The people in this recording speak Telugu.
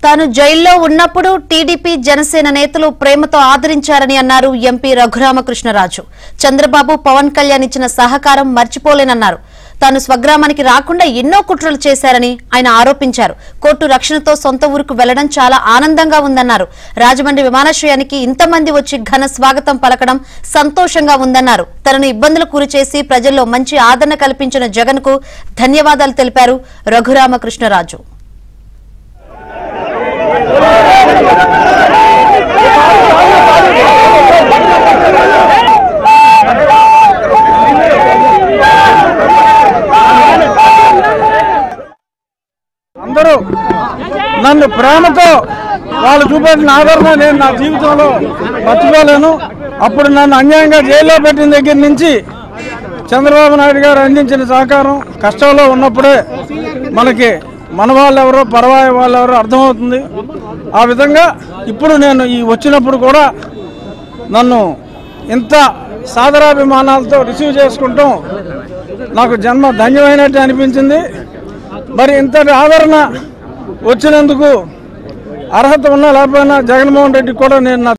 తాను జైల్లో ఉన్నప్పుడు టీడీపీ జనసేన నేతలు ప్రేమతో ఆదరించారని అన్నారు ఎంపీ రఘురామకృష్ణరాజు. చంద్రబాబు పవన్ కళ్యాణ్ ఇచ్చిన సహకారం మర్చిపోలేనన్నారు. తాను స్వగ్రామానికి రాకుండా ఎన్నో కుట్రలు చేశారని ఆయన ఆరోపించారు. కోర్టు రక్షణతో సొంత ఊరుకు వెళ్లడం చాలా ఆనందంగా ఉందన్నారు. రాజమండ్రి విమానాశ్రయానికి ఇంతమంది వచ్చి ఘన స్వాగతం పలకడం సంతోషంగా ఉందన్నారు. తనను ఇబ్బందులకు గురిచేసి ప్రజల్లో మంచి ఆదరణ కల్పించిన జగన్ కు ధన్యవాదాలు తెలిపారు రఘురామకృష్ణరాజు. అందరూ నన్ను ప్రేమతో వాళ్ళు చూపెట్టిన ఆదరణ నేను నా జీవితంలో మర్చిపోలేను. అప్పుడు నన్ను అన్యాయంగా జైల్లో పెట్టిన దగ్గర నుంచి చంద్రబాబు నాయుడు గారు అందించిన సహకారం, కష్టంలో ఉన్నప్పుడే మనకి మన వాళ్ళెవరో పరవాయి వాళ్ళెవరో అర్థమవుతుంది. ఆ విధంగా ఇప్పుడు నేను ఈ వచ్చినప్పుడు కూడా నన్ను ఇంత సాదరాభిమానాలతో రిసీవ్ చేసుకుంటాం నాకు జన్మ ధన్యమైనట్టు అనిపించింది. మరి ఇంతటి ఆదరణ వచ్చినందుకు అర్హత ఉన్నా లేకపోయినా జగన్మోహన్ రెడ్డికి కూడా నేను